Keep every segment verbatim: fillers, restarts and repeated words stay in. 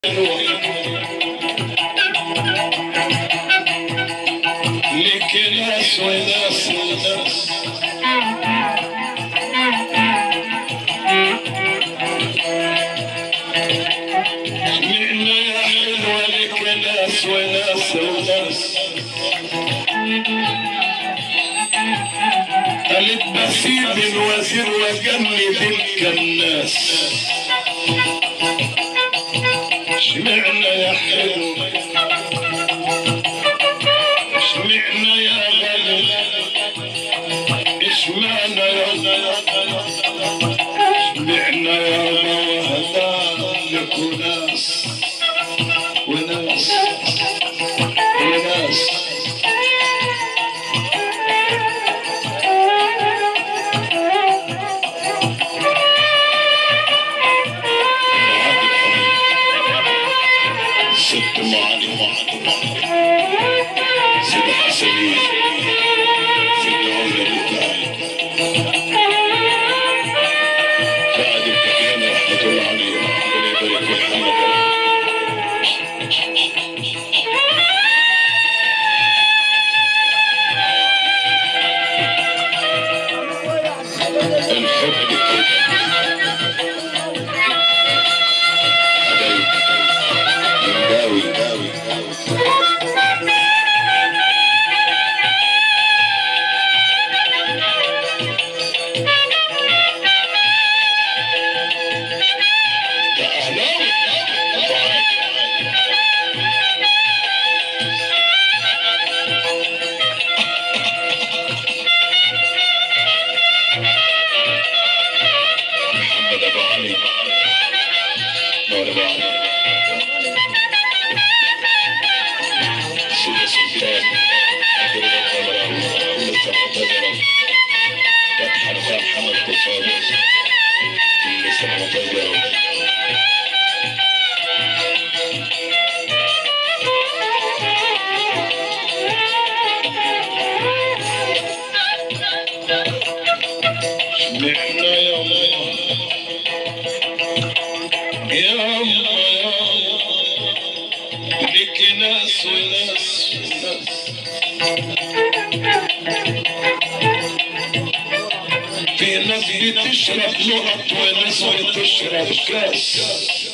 لك ناس وناس وناس سمعنا يا حلوة لك ناس وناس وناس قالت بسيب الوزير وجنب الكناس سمعنا يا حلوة سمعنا يا غالي اسمعنا يا سمعنا يا موهدا لك وناس وناس وناس ست معاني سيدي حسنين في العملة بتاعي سعد الكريم رحمة الله عليه ربنا يبارك في محمد الحب داوي داوي محمد ابو علي ابو علي سيدي سلطان عبد الله لسه معتذرة فتح رفاع حمد قصادس لسه معتذرة سمعنا يا الله يا الله لك ناس وناس وناس في ناس بتشرب نقط وناس بتشرب كاس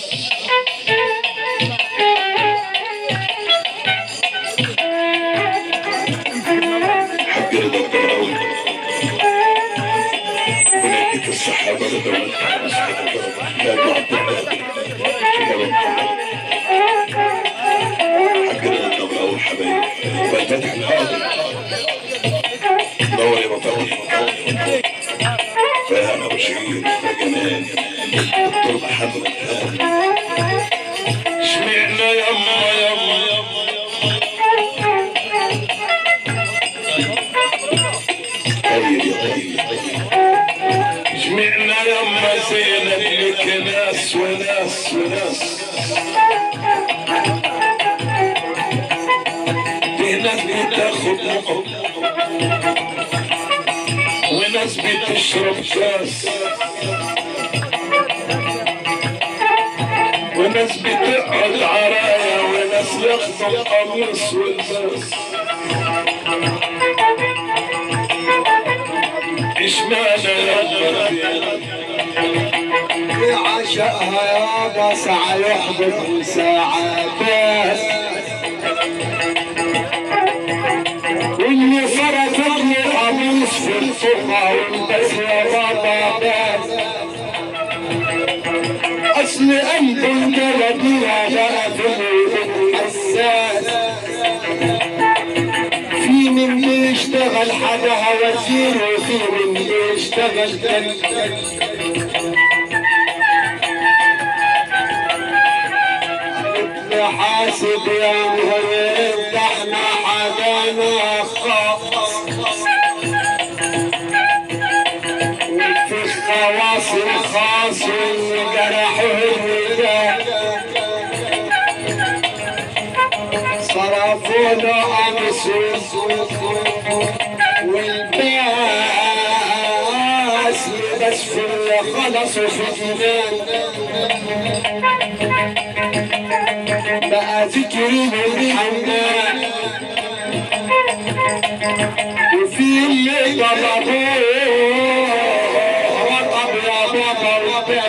حق رضا الضراوي وناديك الصحابة رضا لا بعد حبايبي والفتح الحاضر دور يا بطل فاهم ابو شريف يا جمال دكتور محمد سمعنا يما يما طيب يا طيب سمعنا يما زينب لك ناس وناس وناس ناس بتاخد نقط وناس بتشرب كاس وناس بتقعد عرايا وناس ياخدوا القميص والباس اشمعنى يا في عشقها يابا ساعة يحضر وساعة باس واللي صرفت لي قميص في الفقه والبس يا بابا باس اصل قلب الجلد بقى في حساس في من بيشتغل حدها وزير وفي من بيشتغل كلب حاسب يا مهرب ده احنا حدانا خاص وفي خواص الخاص وجرحوا الرجال صرفونا امس والباس بس في اللي خلصوا في جنان عشرين محمد وفي اللي طلبوه رقب يا بابا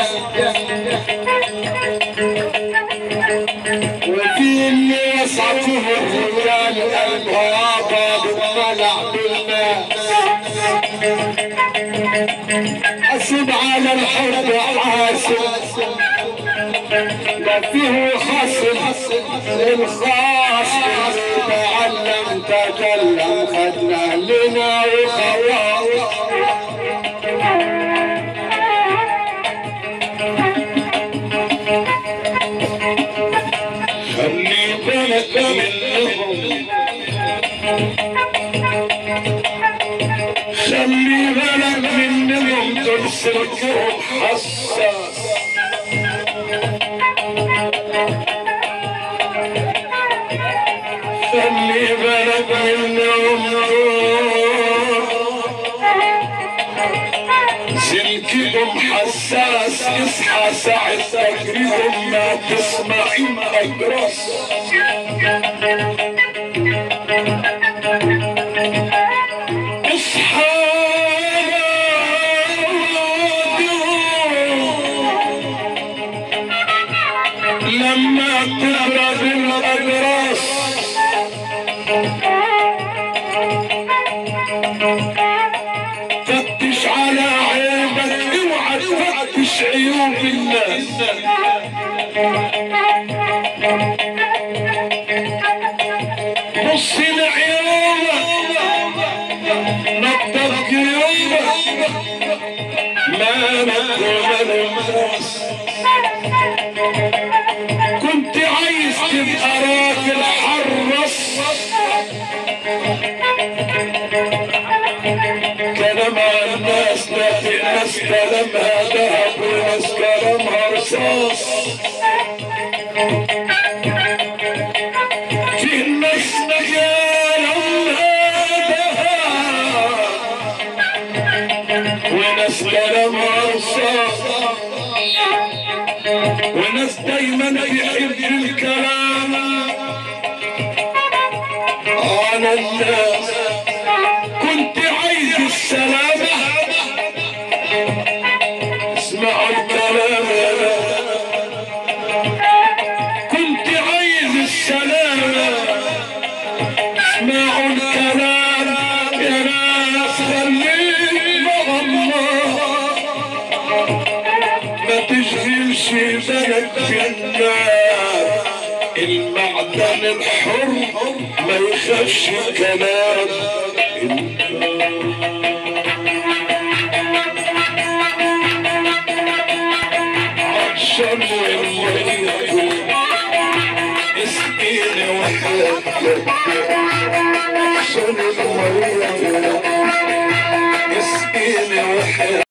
وفي اللي وسعته الرجال البابا بالطلع بالماء حسب على الحب حاسب لا فيه خصم الخاص تعلم تكلم خدنا لنا وخواص خلي بالك منهم خلي بالك منهم ترسلكهم حساس خلي بالك منهم سلكهم حساس اصحى ساعة تجريهم ما تسمعين اجرس اصحى لما تضرب الاجراس فتش على عيبك اوعى تفتش عيوب الناس بص لعيوبك نظف جيوبك مالك ومال الناس كنت عايز تبقى راجل حرص كلام على الناس نافع ناس كلامها ذهب وناس كلامها رصاص في ناس كلامها ذهب وناس كلامها رصاص وناس دايما بيحب الكلام على الناس كنت عايز السلامة اسمعوا الكلام يا ناس كنت عايز السلامة اسمعوا الكلام يا ناس خليك مع الله ما تشغلش بالك بالنار المعدن الحر ما يخافش كلام عطشان والمريض اسقيني وحدك عطشان